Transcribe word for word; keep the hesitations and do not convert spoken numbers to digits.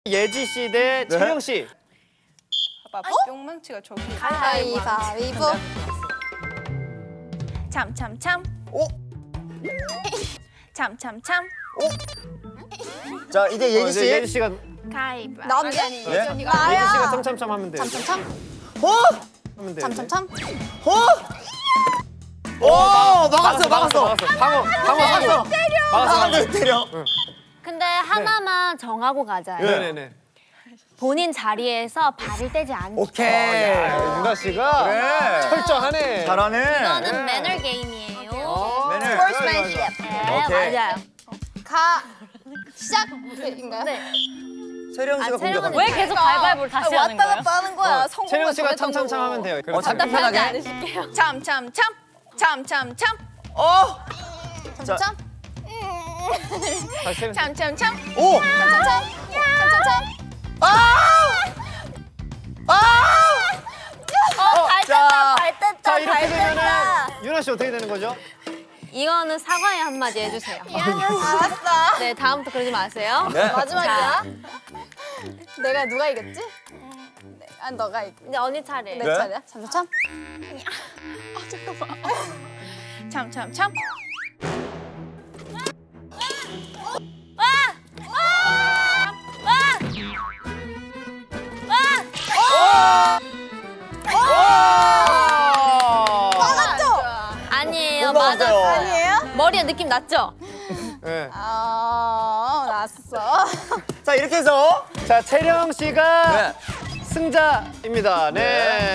예지 씨 대 채영 씨. 봐봐, 뿅망치가 저기. 가위바위보. 참참참. 오. 참참참. 오. 자 이제 예지 어, 씨. 이제 예지 씨가 가위바위보. 남자. 아니, 네? 예지 언니가. 나야. 예지 씨가 참참참 하면 돼요. 참참참. 호. 하면 돼요. 참참참. 호. 오 막았어 막았어. 막았어. 방어 방어 막았어. 막았어. 사람들 때려. 근데 하나만 정하고 가자요. 네네네. 본인 자리에서 발을 떼지 않기. 오케이. 윤아 씨가 그래. 철저하네. 잘하네. 이거는 매너 게임이에요. 어. 매너. 스포츠맨십. 네, 오케이. 맞아요. 가. 시작인가요? 네. 채령 씨가 아, 채령은 공격한다. 왜 계속 가위바위보를 다시 하는 왔다 거예요? 갔다 하는 거야. 성공을 채영 씨가 정했던 참참참 거고. 하면 돼요. 어 잡기 편하게. 참참참. 참참참. 어. 참참참. 다시 채영 씨. 참참참. 오. 참참참. 참참참. 아. 아. 어, 발 자. 뗐다, 발 뗐다, 자 이렇게 발 되면은 뗐다. 윤아 씨 어떻게 되는 거죠? 이거는 사과의 한마디 해주세요. 알았어. 네, 다음부터 그러지 마세요. 네. 마지막이야. 내가 누가 이겼지? 네. 아 너가 이겼. 이제 언니 차례. 내 네. 차례야. 참참참. 참참참. 맞았죠? 아니에요, 못 맞아. 나왔어요. 아니에요? 머리에 느낌 났죠? 네. 아 났어. 자 이렇게 해서 자 채령 씨가 네. 승자입니다. 네.